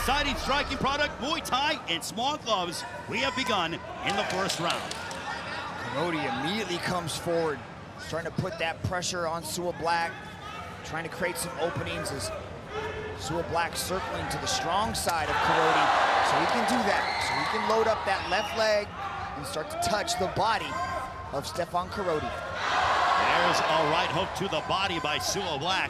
exciting striking product, Muay Thai in small gloves. We have begun in the first round. Korodi immediately comes forward, trying to put that pressure on Suablack, trying to create some openings as Suablack circling to the strong side of Korodi. So he can do that. So he can load up that left leg and start to touch the body of Stefan Korodi. There's a right hook to the body by Suablack.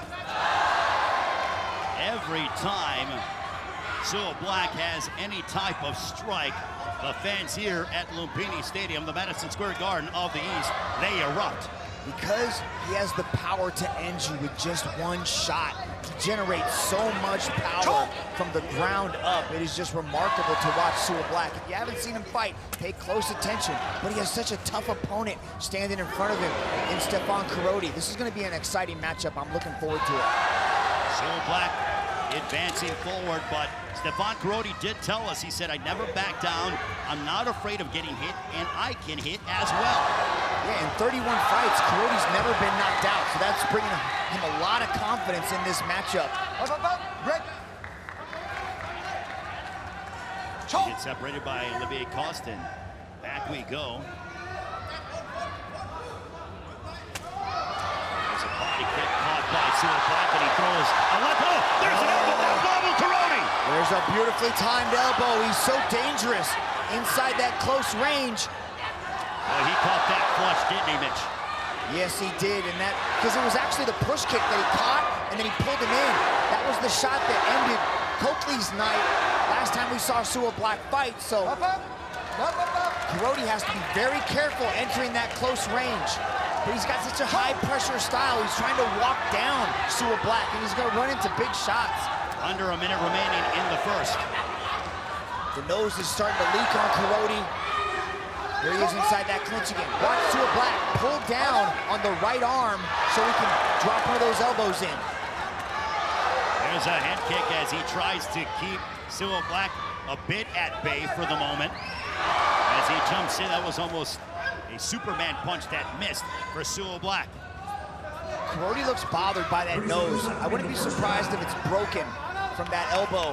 Every time Suablack has any type of strike, the fans here at Lumpini Stadium, the Madison Square Garden of the East, they erupt. Because he has the power to end you with just one shot. He generates so much power from the ground up. It is just remarkable to watch Suablack. If you haven't seen him fight, pay close attention. But he has such a tough opponent standing in front of him in Stefan Korodi. This is going to be an exciting matchup. I'm looking forward to it. Suablack advancing forward, but Stefan Korodi did tell us, he said, I never back down. I'm not afraid of getting hit, and I can hit as well. Yeah, in 31 fights, Korodi's never been knocked out, so that's bringing him a lot of confidence in this matchup. Gets separated by Olivier Costin. Back we go. There's a body kick caught by Suablack, and he throws a left hook. There's an elbow that wobbled Korodi. There's a beautifully timed elbow. He's so dangerous inside that close range. Well, he caught that flush, didn't he, Mitch? Yes, he did, and that, because it was actually the push kick that he caught, and then he pulled him in. That was the shot that ended Coakley's night last time we saw Suablack fight, so Korodi has to be very careful entering that close range. But he's got such a high-pressure style. He's trying to walk down Suablack, and he's going to run into big shots. Under a minute remaining in the first. The nose is starting to leak on Korodi. There he is inside that clinch again. Watch Suablack pull down on the right arm so he can drop one of those elbows in. There's a head kick as he tries to keep Suablack a bit at bay for the moment. As he jumps in, that was almost a Superman punch that missed for Suablack. Korodi looks bothered by that nose. I wouldn't be surprised if it's broken from that elbow.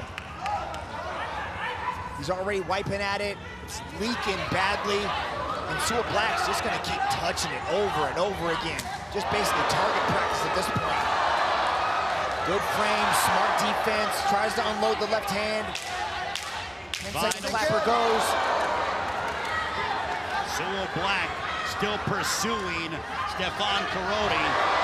He's already wiping at it. It's leaking badly. And Suablack's just gonna keep touching it over and over again. Just basically target practice at this point. Good frame, smart defense. Tries to unload the left hand. 10-second clapper goes. Suablack still pursuing Stefan Korodi.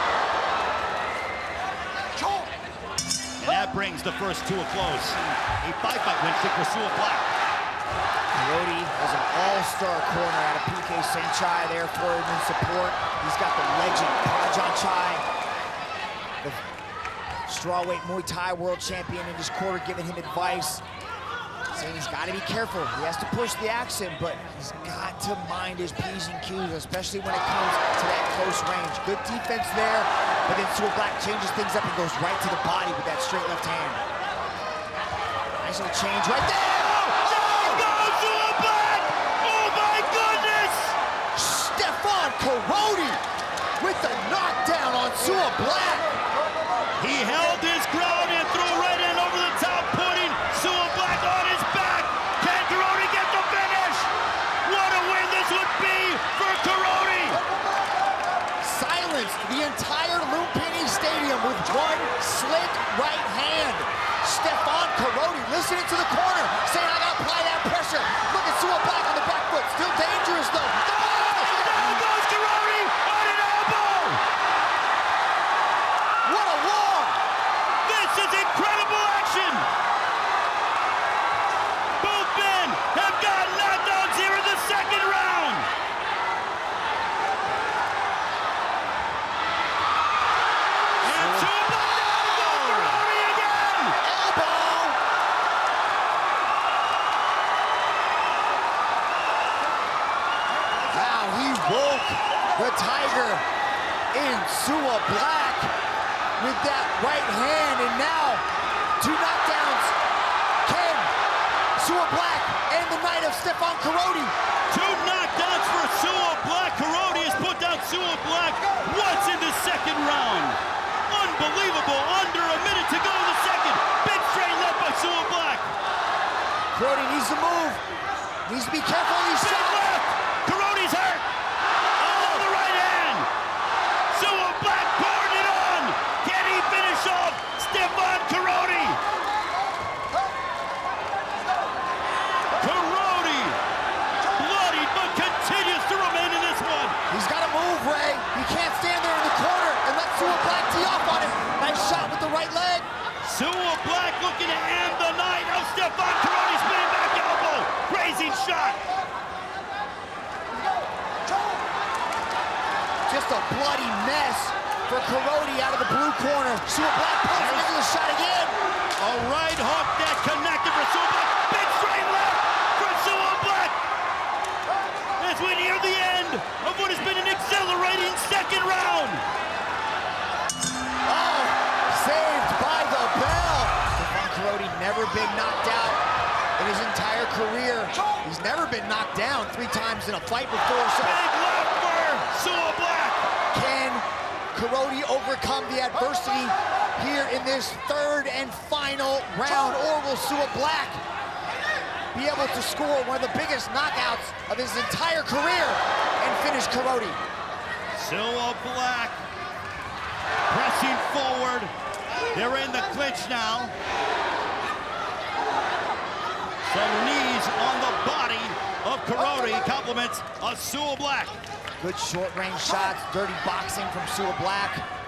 And that brings the first two a close. A five-fight win for Suablack. Korodi has an all-star corner out of PK Sanchai there for him in support. He's got the legend, Prajan Chai, the strawweight Muay Thai world champion in his corner, giving him advice, saying he's got to be careful. He has to push the action, but he's got to mind his P's and Q's, especially when it comes to that close range. Good defense there, but then Suablack changes things up and goes right to the body with that straight left hand. Nice little change right there. Korodi with the knockdown on Suablack. He held his ground and threw right in over the top, putting Suablack on his back. Can Korodi get the finish? What a win this would be for Korodi. Silenced the entire Lumpini Stadium with one slick right hand. Stefan Korodi listening to the corner, saying, I gotta apply that pressure. Look at Suablack on the back foot, still dangerous though. The Tiger in Suablack with that right hand, and now two knockdowns. Can Suablack end the night of Stefan Korodi? Two knockdowns for Suablack. Korodi has put down Suablack once in the second round. Unbelievable. Under a minute to go in the second. Big straight left by Suablack. Korodi needs to move. Needs to be careful of these shots. Korodi's hurt. Oh, the right hand. Suablack poured it on. Can he finish off Stefan Korodi? Korodi, bloodied, but continues to remain in this one. He's got to move, Ray. He can't stand there in the corner and let Suablack tee off on him. Nice shot with the right leg. Suablack looking to end the night of Stefan Korodi, spinning back elbow. Grazing shot. Just a bloody mess for Korodi out of the blue corner. Suablack pulls into the shot again. A right hook that connected for Suablack. Big straight left for Suablack. As we near the end of what has been an exhilarating second round. Oh, saved by the bell. Stefan Korodi never been knocked out in his entire career. He's never been knocked down 3 times in a fight before. So big left for Suablack. Can Korodi overcome the adversity here in this 3rd and final round, or will Suablack be able to score one of the biggest knockouts of his entire career and finish Korodi? Suablack pressing forward. They're in the clinch now. Some knees on the body of Korodi compliments of Suablack. Good short-range shots, dirty boxing from Suablack.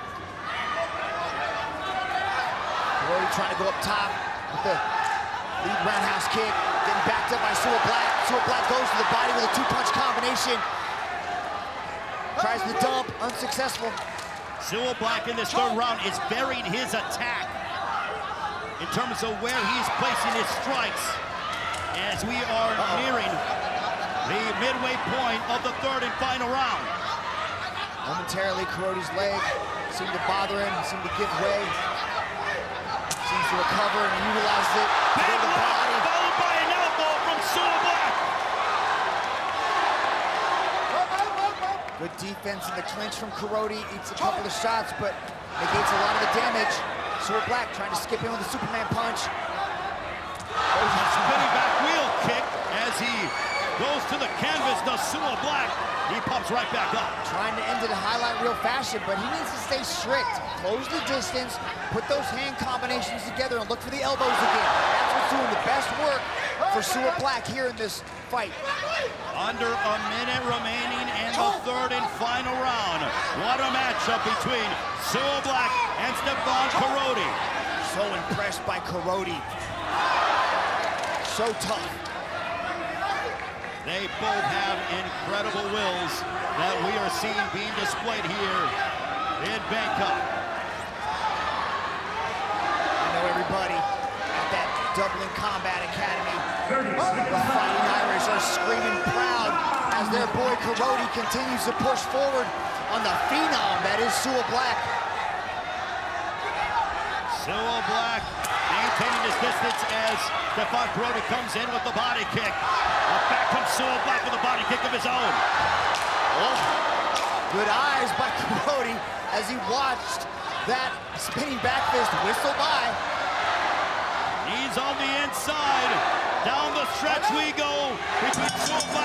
Korodi trying to go up top with the lead roundhouse kick, getting backed up by Suablack. Suablack goes to the body with a 2-punch combination. Tries the dump, unsuccessful. Suablack in this 3rd round is varying his attack in terms of where he's placing his strikes as we are nearing the midway point of the 3rd and final round. Momentarily, Korodi's leg seemed to bother him, seemed to give way. Seems to recover and utilize it. Big left, followed by an elbow from Suablack. Good defense in the clinch from Korodi. Eats a couple of shots, but negates a lot of the damage. Suablack trying to skip in with a Superman punch. A spinning back wheel kick as he goes to the canvas. Does Suablack. He pops right back up. Trying to end it in highlight reel fashion, but he needs to stay strict. Close the distance, put those hand combinations together, and look for the elbows again. That's what's doing the best work for Suablack here in this fight. Under a minute remaining in the 3rd and final round. What a matchup between Suablack and Stefan Korodi. So impressed by Korodi. So tough. They both have incredible wills that we are seeing being displayed here in Bangkok. I know everybody at that Dublin Combat Academy, the Fighting Irish, are screaming proud as their boy Korodi continues to push forward on the phenom that is Suablack. Suablack maintaining his distance as Stefan Korodi comes in with the body kick. Back comes Suablack with a body kick of his own. Oh, good eyes by Korodi as he watched that spinning back fist whistle by. Knees on the inside. Down the stretch we go between Suablack